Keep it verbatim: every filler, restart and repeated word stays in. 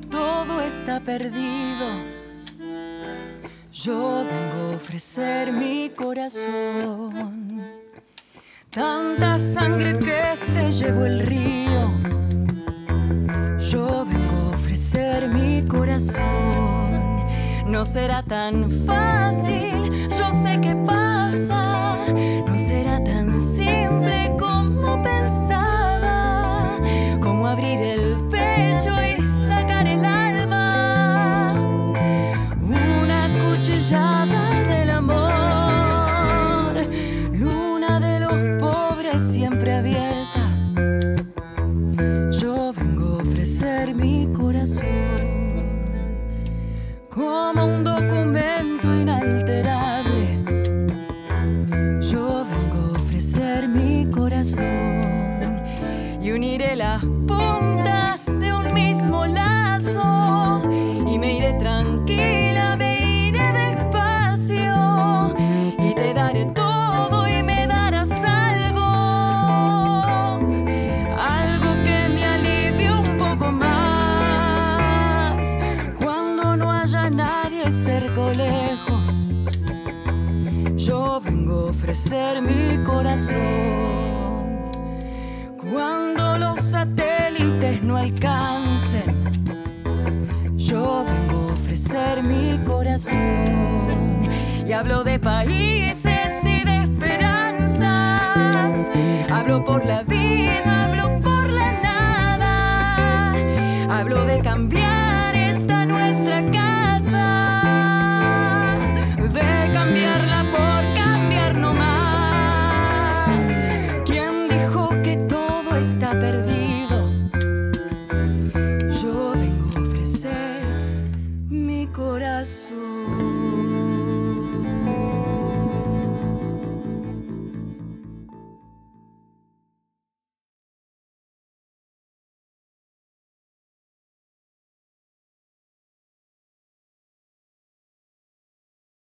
todo está perdido, yo vengo a ofrecer mi corazón. Tanta sangre que se llevó el río, yo vengo a ofrecer mi corazón. No será tan fácil, yo sé que pasa, no será tan simple como pensaba, como abrir el pecho y sacar el alma, una cuchillada del amor, luna de los pobres siempre abierta, yo vengo a ofrecer mi corazón. Como un documento inalterable, yo vengo a ofrecer mi corazón y uniré las puntas de un mismo lazo y me iré tranquila, me iré despacio y te daré todo y me darás algo, algo que me alivie un poco más. Nadie cerca o lejos, yo vengo a ofrecer mi corazón. Cuando los satélites no alcancen, yo vengo a ofrecer mi corazón. Y hablo de países y de esperanzas, hablo por la vida, hablo por la nada, hablo de cambiar